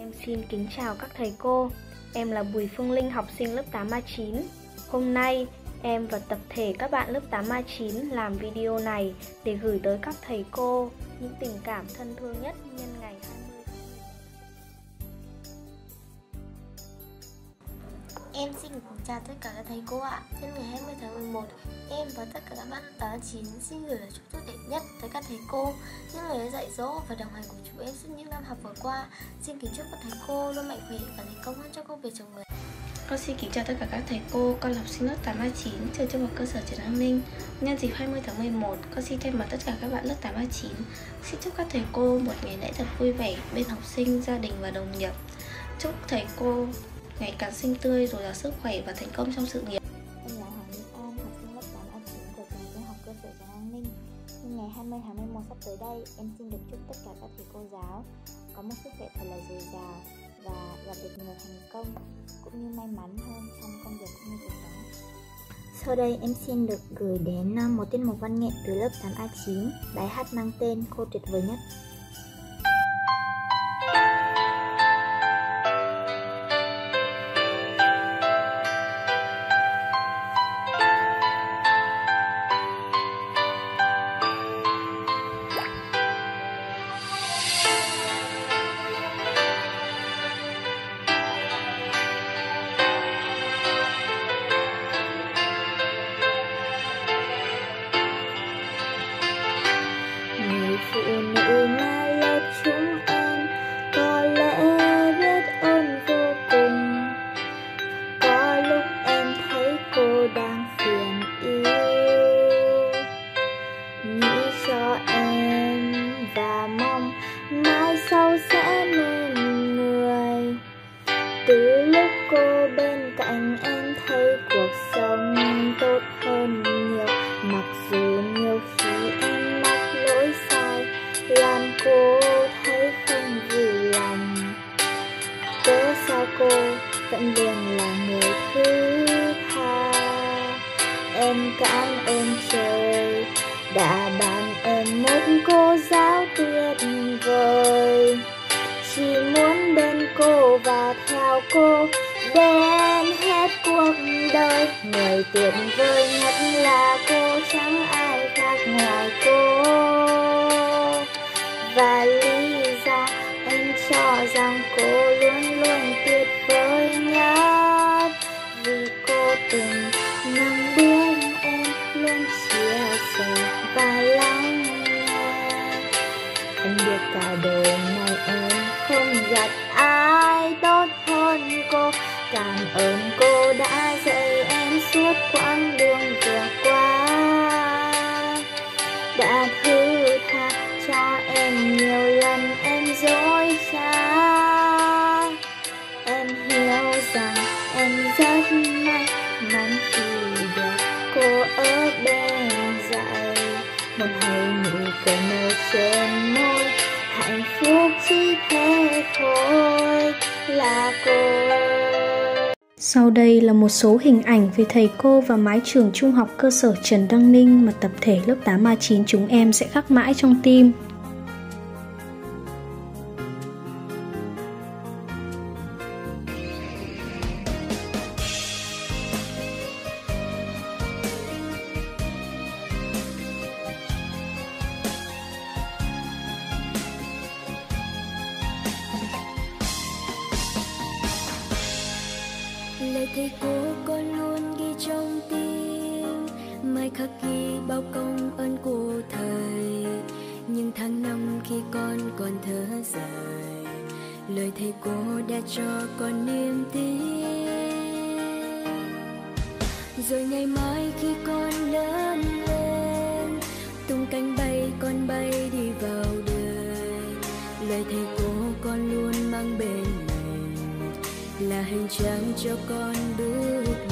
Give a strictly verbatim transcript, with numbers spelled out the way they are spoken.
Em xin kính chào các thầy cô. Em là Bùi Phương Linh, học sinh lớp tám A chín. Hôm nay, em và tập thể các bạn lớp tám A chín làm video này để gửi tới các thầy cô những tình cảm thân thương nhất nhân ngày hai mươi tháng mười một. Em xin kính chào tất cả các thầy cô ạ. Nhân ngày hai mươi tháng mười một, em và tất cả các bạn lớp tám A chín xin gửi lời chúc tốt đẹp nhất tới các thầy cô, những lời đã dạy dỗ và đồng hành của chúng em suốt những năm học vừa qua. Xin kính chúc các thầy cô luôn mạnh khỏe và thành công hơn trong công việc chồng người. Con xin kính chào tất cả các thầy cô, con là học sinh lớp tám A chín, trường trung học cơ sở Trần Đăng Ninh. Nhân dịp hai mươi tháng mười một, con xin thay mặt tất cả các bạn lớp tám A chín xin chúc các thầy cô một ngày lễ thật vui vẻ bên học sinh, gia đình và đồng nghiệp. Chúc thầy cô ngày càng xinh tươi, dồi dào sức khỏe và thành công trong sự nghiệp. Em là Hoàng Mỹ An, học sinh lớp tám A chín của trường trung học cơ sở Trần Đăng Ninh. Nhưng ngày hai mươi tháng mười một sắp tới đây, em xin được chúc tất cả các thầy cô giáo có một sức khỏe thật là dồi dào và gặp được nhiều thành công cũng như may mắn hơn trong công việc cũng như cuộc sống. Sau đây em xin được gửi đến một tiết mục văn nghệ từ lớp tám A chín, bài hát mang tên Cô Tuyệt Vời Nhất. Người phụ nữ mà lớp chúng em có lẽ biết ơn vô cùng. Có lúc em thấy cô đang phiền yêu, nghĩ cho em và mong mai sau sẽ nên người. Từ lúc cô bên cạnh em thấy cuộc sống tốt hơn nhiều, mặc dù nhiều khi em mắc lỗi sai làm cô thấy không vui lòng. Cớ sao cô vẫn luôn là người thứ tha. Em cảm ơn trời đã ban em một cô giáo tuyệt vời. Chỉ muốn bên cô và theo cô đến hết cuộc đời. Người tuyệt vời nhất là cô, chẳng ai khác ngoài cô. Và lý do em cho rằng cô luôn luôn tuyệt vời nhất, vì cô từng nâng bước em, luôn chia sẻ và lắng nghe. Em biết cả đời này em không gặp ai tốt hơn cô. Cảm ơn cô đã dạy em suốt quãng đường vừa qua, đã thứ tha cho em nhiều lần em dối trá. Em hiểu rằng em rất may mắn khi được cô ở bên dạy. Một hay nụ cười nở trên môi, hạnh phúc chỉ thế thôi là cô. Sau đây là một số hình ảnh về thầy cô và mái trường trung học cơ sở Trần Đăng Ninh mà tập thể lớp tám A chín chúng em sẽ khắc mãi trong tim. Lời thầy cô con luôn ghi trong tim, mai khắc ghi bao công ơn của thầy. Nhưng tháng năm khi con còn thở dài, lời thầy cô đã cho con niềm tin. Rồi ngày mai khi con lớn lên, tung cánh bay con bay đi vào đời. Lời thầy cô con luôn mang bên mình, là hành trang cho con bước